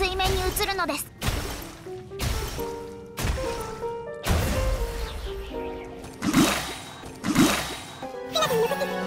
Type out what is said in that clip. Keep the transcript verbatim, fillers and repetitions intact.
水面に映るのです。ピラ君の時